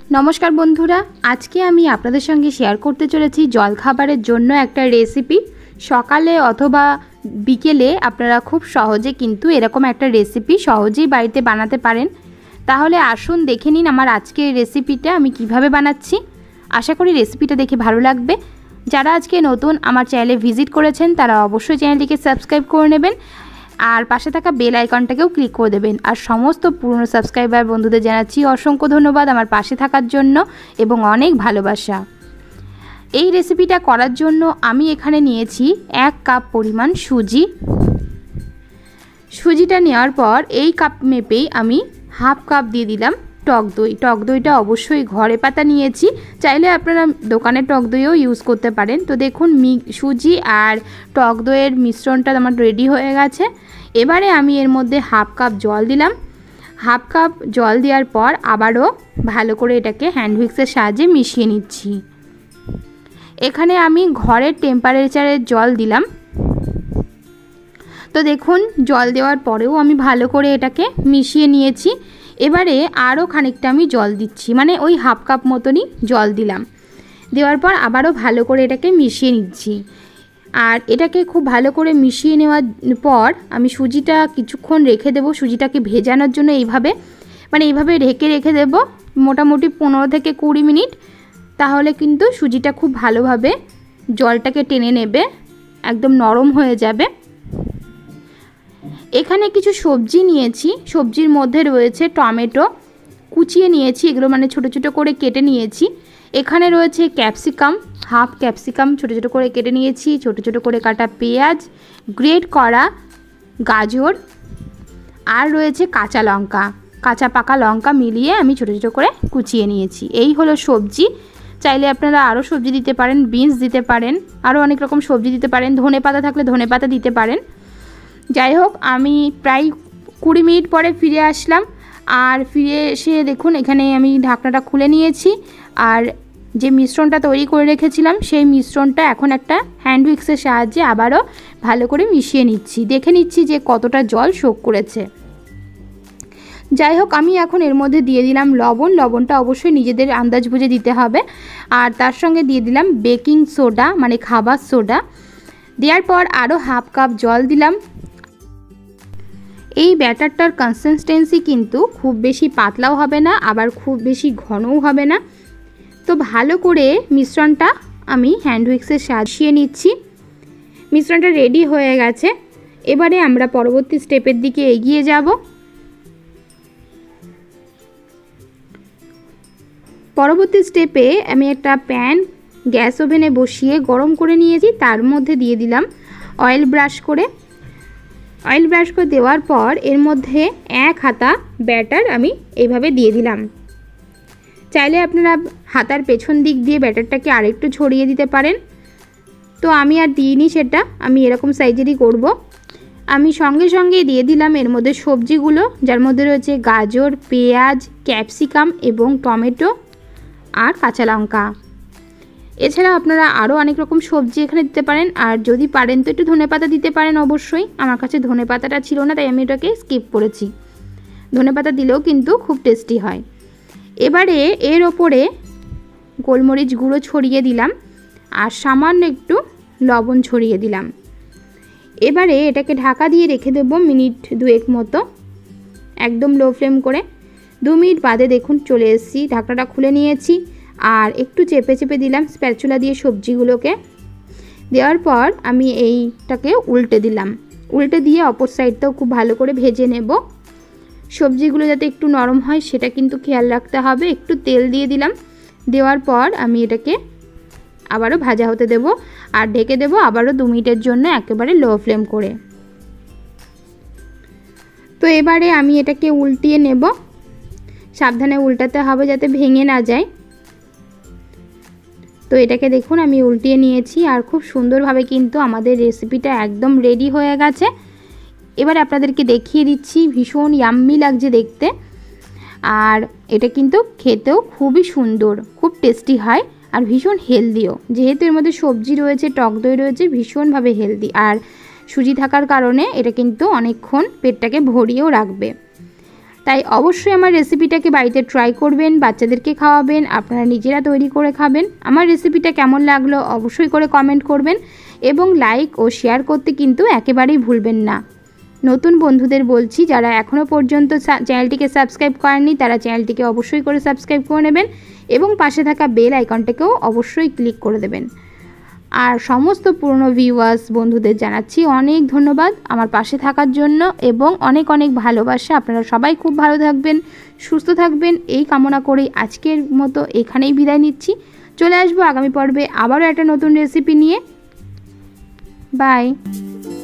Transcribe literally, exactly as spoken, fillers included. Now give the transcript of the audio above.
नमस्कार बंधुरा, आज के आमी आपनादेर संगे शेयर करते चलेछि जलखाबारेर जोन्नो एकटा रेसिपि। सकाले अथवा बिकेले आपनारा खूब सहजे किन्तु एरकम एकटा रेसिपि सहजेई बाड़ीते बानाते पारेन। ताहले आसुन देखे निन आमार आजकेर रेसिपिटा आमी किभाबे बानाच्छि। आशा करी रेसिपिटा देखे भालो लागबे। जारा आजके नतुन आमार चैनेले भिजिट करेछेन तारा अवश्यई चैनेलटिके सबस्क्राइब करे नेबेन और पाशे थाका बेल आइकनटाकेও क्लिक करे देবেন। और समस्त पुरानो सबस्क्राइबार बंधुদের জানাচ্ছি অসংখ্য ধন্যবাদ আমার পাশে থাকার জন্য এবং অনেক ভালোবাসা। এই রেসিপিটা করার জন্য আমি এখানে নিয়েছি এক কাপ পরিমাণ সুজি। সুজিটা নেওয়ার পর এই কাপ মেপেই আমি হাফ কাপ দিয়ে দিলাম টক দই। টক দইটা অবশ্যই ঘরে পাতা নিয়েছি, চাইলে আপনারা দোকানের টক দইও ইউজ করতে পারেন। তো দেখুন সুজি আর টক দইয়ের মিশ্রণটা আমার রেডি হয়ে গেছে। এবারে আমি এর মধ্যে হাফ কাপ জল দিলাম। হাফ কাপ জল দেওয়ার পর আবারও ভালো করে এটাকে হ্যান্ড হুইক্সের সাহায্যে মিশিয়ে নিচ্ছি। এখানে আমি ঘরের টেম্পারেচারের জল দিলাম। তো দেখুন জল দেওয়ার পরেও আমি ভালো করে এটাকে মিশিয়ে নিয়েছি। এবারে আরও খানিকটা আমি জল দিচ্ছি, মানে ওই হাফ কাপ মতনই জল দিলাম। দেওয়ার পর আবারও ভালো করে এটাকে মিশিয়ে নিচ্ছি। আর এটাকে খুব ভালো করে মিশিয়ে নেওয়ার পর আমি সুজিটা কিছুক্ষণ রেখে দেব সুজিটাকে ভেজানোর জন্য। এইভাবে মানে এইভাবে ঢেকে রেখে দেব মোটামুটি পনেরো থেকে কুড়ি মিনিট। তাহলে কিন্তু সুজিটা খুব ভালোভাবে জলটাকে টেনে নেবে, একদম নরম হয়ে যাবে। এখানে কিছু সবজি নিয়েছি, সবজির মধ্যে রয়েছে টমেটো কুচিয়ে নিয়েছি, এগুলো মানে ছোট ছোট করে কেটে নিয়েছি। এখানে রয়েছে ক্যাপসিকাম, হাফ ক্যাপসিকাম ছোট ছোট করে কেটে নিয়েছি, ছোট ছোট করে কাটা পেঁয়াজ, গ্রেট করা গাজর, আর রয়েছে কাঁচা লঙ্কা, কাঁচা পাকা লঙ্কা মিলিয়ে আমি ছোট ছোট করে কুচিয়ে নিয়েছি। এই হলো সবজি। চাইলে আপনারা আরও সবজি দিতে পারেন, বিনস দিতে পারেন, আরও অনেক রকম সবজি দিতে পারেন, ধনে পাতা থাকলে ধনে পাতা দিতে পারেন। যাই হোক, আমি প্রায় কুড়ি মিনিট পরে ফিরে আসলাম। আর ফিরে এসে দেখুন এখানে আমি ঢাকনাটা খুলে নিয়েছি। আর যে মিশ্রণটা তৈরি করে রেখেছিলাম সেই মিশ্রণটা এখন একটা হ্যান্ড হুইক্সের সাহায্যে আবারও ভালো করে মিশিয়ে নিচ্ছি। দেখে নিচ্ছি যে কতটা জল শোক করেছে। যাই হোক, আমি এখন এর মধ্যে দিয়ে দিলাম লবণ। লবণটা অবশ্যই নিজেদের আন্দাজ বুঝে দিতে হবে। আর তার সঙ্গে দিয়ে দিলাম বেকিং সোডা, মানে খাবার সোডা। দেওয়ার পর আরও হাফ কাপ জল দিলাম। এই ব্যাটারটার কনসিস্টেন্সি কিন্তু খুব বেশি পাতলাও হবে না, আবার খুব বেশি ঘনও হবে না। তো ভালো করে মিশ্রণটা আমি হ্যান্ড হুইক্সের সাহায্যে নিচ্ছি। মিশ্রণটা রেডি হয়ে গেছে। এবারে আমরা পরবর্তী স্টেপের দিকে এগিয়ে যাব। পরবর্তী স্টেপে আমি একটা প্যান গ্যাস ওভেনে বসিয়ে গরম করে নিয়েছি। তার মধ্যে দিয়ে দিলাম অয়েল ব্রাশ করে। অয়েল ব্রাশ করে দেওয়ার পর এর মধ্যে এক হাতা ব্যাটার আমি এইভাবে দিয়ে দিলাম। চাইলে আপনারা হাতার পেছন দিক দিয়ে ব্যাটারটাকে আরেকটু ছড়িয়ে দিতে পারেন। তো আমি আর দিইনি সেটা, আমি এরকম সাইজেরই করব। আমি সঙ্গে সঙ্গে দিয়ে দিলাম এর মধ্যে সবজিগুলো, যার মধ্যে রয়েছে গাজর, পেঁয়াজ, ক্যাপসিকাম এবং টমেটো আর কাঁচা লঙ্কা। এছাড়া আপনারা আরও অনেক রকম সবজি এখানে দিতে পারেন। আর যদি পারেন তো একটু ধনেপাতা দিতে পারেন অবশ্যই। আমার কাছে ধনেপাতাটা ছিল না, তাই আমি এটাকে স্কিপ করেছি। ধনেপাতা দিলেও কিন্তু খুব টেস্টি হয়। এবারে এর ওপরে গোলমরিচ গুঁড়ো ছড়িয়ে দিলাম আর সামান্য একটু লবণ ছড়িয়ে দিলাম। এবারে এটাকে ঢাকা দিয়ে রেখে দেবো মিনিট দুয়েক মতো, একদম লো ফ্লেম করে। দু মিনিট বাদে দেখুন চলে এসেছি, ঢাকনাটা খুলে নিয়েছি। আর একটু চেপে চেপে দিলাম স্প্যাচুলা দিয়ে সবজিগুলোকে। দেওয়ার পর আমি এইটাকে উল্টে দিলাম। উল্টে দিয়ে অপর সাইডটাও খুব ভালো করে ভেজে নেব। সবজিগুলো যাতে একটু নরম হয় সেটা কিন্তু খেয়াল রাখতে হবে। একটু তেল দিয়ে দিলাম। দেওয়ার পর আমি এটাকে আবারও ভাজা হতে দেব আর ঢেকে দেব আবারও দু মিনিটের জন্য একেবারে লো ফ্লেম করে। তো এবারে আমি এটাকে উল্টিয়ে নেব। সাবধানে উল্টাতে হবে যাতে ভেঙে না যায়। তো এটাকে দেখুন আমি উল্টিয়ে নিয়েছি আর খুব সুন্দরভাবে কিন্তু আমাদের রেসিপিটা একদম রেডি হয়ে গেছে। এবার আপনাদেরকে দেখিয়ে দিচ্ছি, ভীষণ ইয়াম্মি লাগছে দেখতে। আর এটা কিন্তু খেতেও খুবই সুন্দর, খুব টেস্টি হয় আর ভীষণ হেলদিও। যেহেতু এর মধ্যে সবজি রয়েছে, টক দই রয়েছে, ভীষণভাবে হেলদি। আর সুজি থাকার কারণে এটা কিন্তু অনেকক্ষণ পেটটাকে ভরিয়েও রাখবে। তাই অবশ্যই আমার রেসিপিটাকে বাড়িতে ট্রাই করবেন, বাচ্চাদেরকে খাওয়াবেন, আপনারা নিজেরা তৈরি করে খাবেন। আমার রেসিপিটা কেমন লাগলো অবশ্যই করে কমেন্ট করবেন এবং লাইক ও শেয়ার করতে কিন্তু একেবারেই ভুলবেন না। নতুন বন্ধুদের বলছি, যারা এখনও পর্যন্ত চ্যানেলটিকে সাবস্ক্রাইব করেননি তারা চ্যানেলটিকে অবশ্যই করে সাবস্ক্রাইব করে নেবেন এবং পাশে থাকা বেল আইকনটাকেও অবশ্যই ক্লিক করে দেবেন। আর সমস্ত পুরনো ভিউয়ার্স বন্ধুদের জানাচ্ছি অনেক ধন্যবাদ আমার পাশে থাকার জন্য এবং অনেক অনেক ভালোবাসা। আপনারা সবাই খুব ভালো থাকবেন, সুস্থ থাকবেন এই কামনা করেই আজকের মতো এখানেই বিদায় নিচ্ছি। চলে আসবো আগামী পর্বে আবারও একটা নতুন রেসিপি নিয়ে। বাই।